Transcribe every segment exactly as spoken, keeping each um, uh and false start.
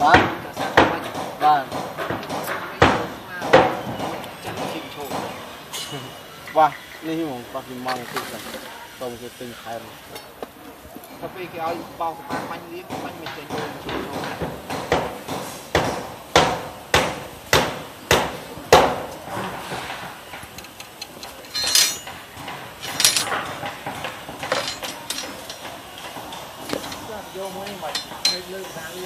បាទបាទបាទនេះហ្មងគាត់ពីម៉ងទីទៅសូមគេទិញថែមទៅពេលគេឲ្យបោកបាបាញ់លៀបបាញ់មិនចេញចូលចូលយកមួយនេះមកលើលើដាក់លៀប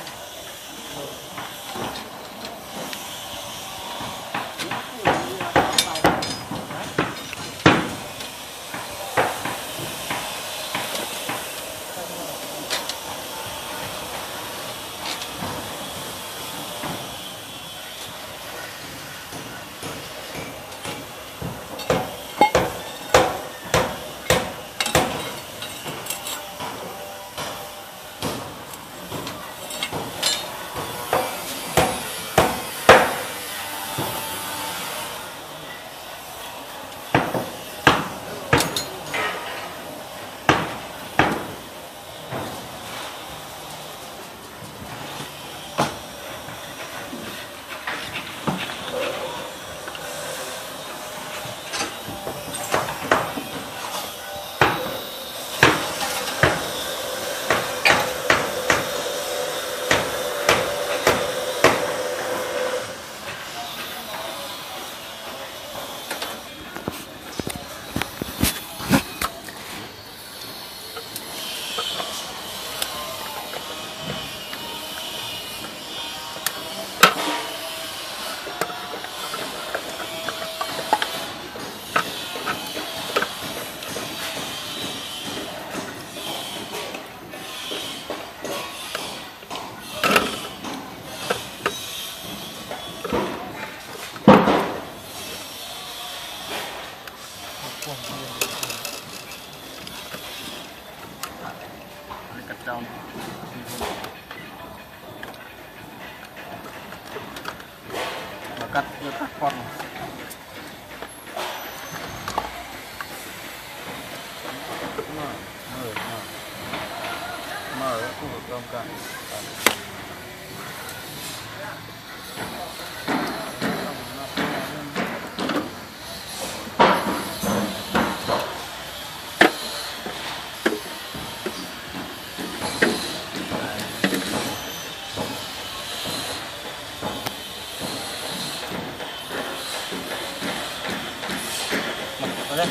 Down. Và cắt với các con mở mở mở mở khu vực đông cả đây.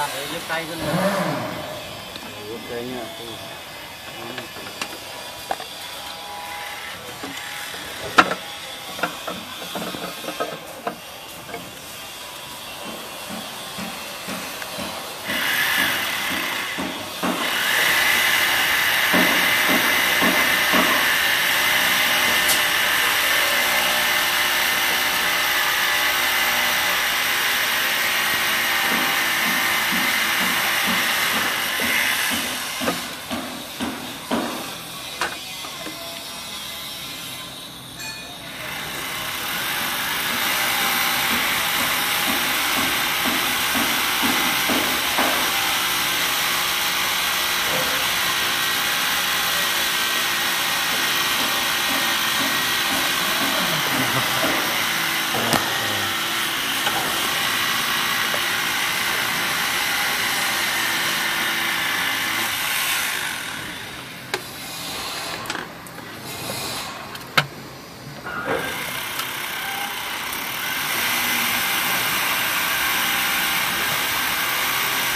ตัดเลยยกไกลขึ้นเลย ok nha.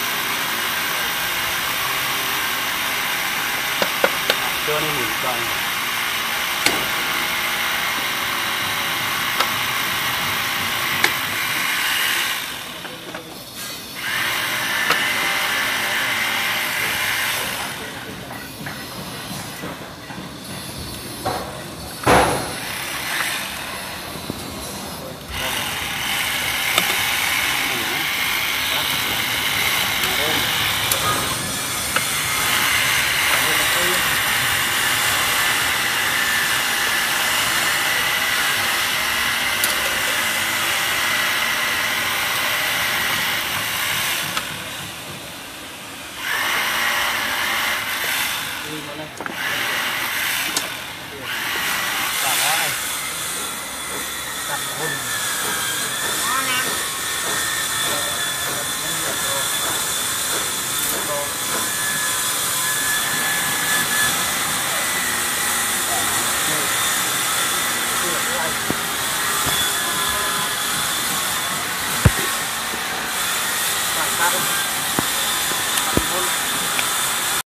Cho nên mình còn